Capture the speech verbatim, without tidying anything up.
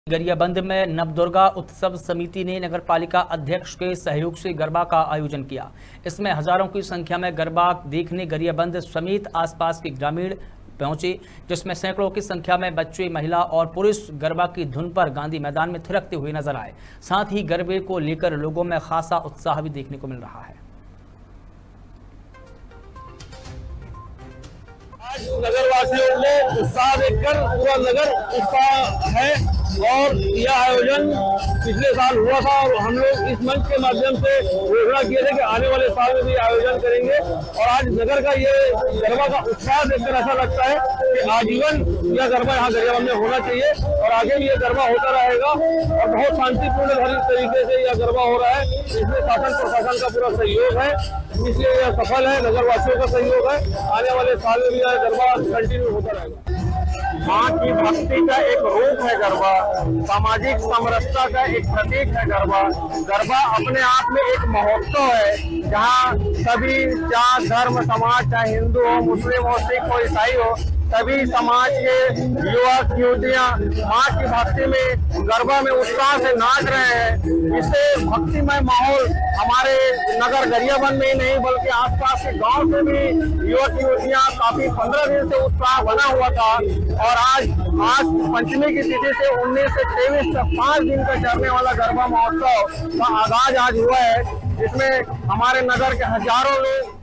गरियाबंद में नवदुर्गा उत्सव समिति ने नगरपालिका अध्यक्ष के सहयोग से गरबा का आयोजन किया। इसमें हजारों की संख्या में गरबा देखने गरियाबंद समेत आसपास के ग्रामीण पहुंचे, जिसमें सैकड़ों की संख्या में बच्चे, महिला और पुरुष गरबा की धुन पर गांधी मैदान में थिरकते हुए नजर आए। साथ ही गरबे को लेकर लोगों में खासा उत्साह भी देखने को मिल रहा है। आज नगरवासियों को उत्साह देखकर पूरा नगर उत्साह है और यह आयोजन पिछले साल हुआ था और हम लोग इस मंच के माध्यम से घोषणा किए थे कि आने वाले साल में भी आयोजन करेंगे। और आज नगर का ये गरबा का उत्साह देखकर ऐसा लगता है कि आजीवन यह गरबा यहाँ गरियाबंद में होना चाहिए और आगे भी यह गरबा होता रहेगा और बहुत शांतिपूर्ण तरीके से यह गरबा हो रहा है। इसमें शासन प्रशासन का पूरा सहयोग है, इसलिए यह सफल है, नगरवासियों का सहयोग है। आने वाले साल में भी यह गरबा कंटिन्यू होता रहेगा। माँ की भक्ति का एक रूप है गरबा, सामाजिक समरसता का एक प्रतीक है गरबा। गरबा अपने आप में एक महोत्सव है जहाँ सभी जात धर्म समाज, चाहे हिंदू हो, मुस्लिम हो, सिख हो, ईसाई हो, सभी समाज के युवक युवतियाँ माँ की भक्ति में गरबा में उत्साह से नाच रहे हैं। इससे भक्तिमय माहौल हमारे नगर गरियाबंद में ही नहीं बल्कि आसपास के गांव से भी युवक युवतियाँ काफी पंद्रह दिन से उत्साह बना हुआ था और आज आज पंचमी की तिथि से उन्नीस से तेईस तक पाँच दिन का चलने वाला गरबा महोत्सव का आगाज आज हुआ है। इसमें हमारे नगर के हजारों लोग